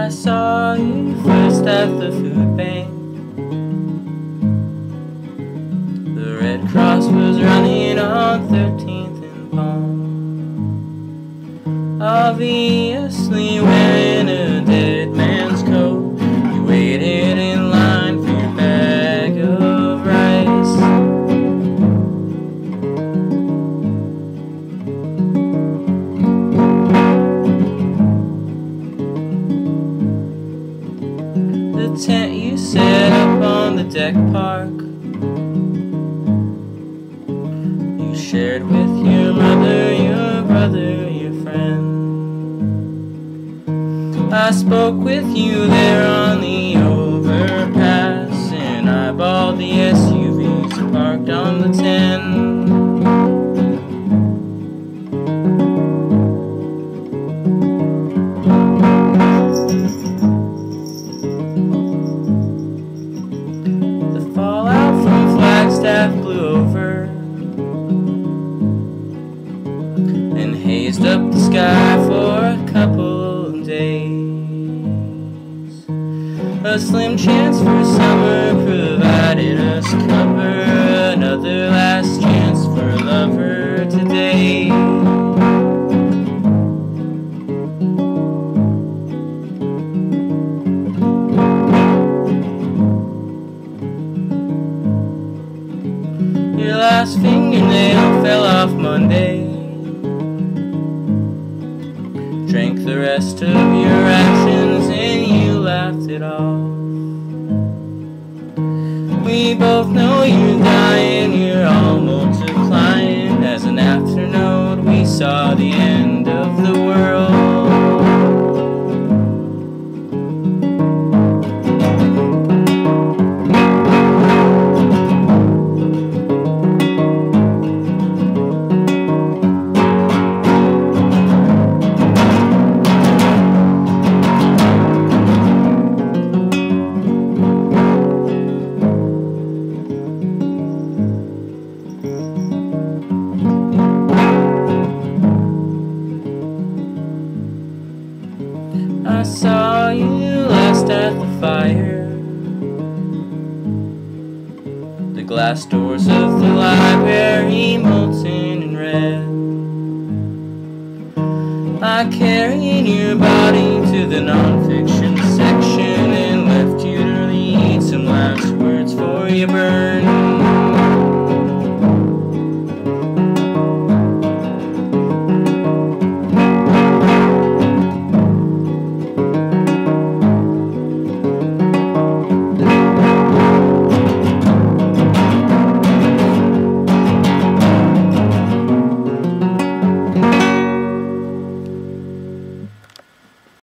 I saw you first at the food bank. The Red Cross was running on 13th and Palm, obviously wearing a dead man's coat. You waited in line for your bag of rice. The tent you set up on the deck park, you shared with your mother, your brother, your friend. I spoke with you there on the overpass and eyeballed the SUVs parked on the 10. Flagstaff blew over and hazed up the sky for a couple of days. A slim chance for summer provided us cover, another last chance for a lover today. Your last fingernail fell off Monday. Drank the rest of your rations and you laughed it off. We both know you're dying, you're all multiplying. As an afternote we saw the end of the world. I saw you last at the fire. The glass doors of the library molten in red. I carried your body to the nonfiction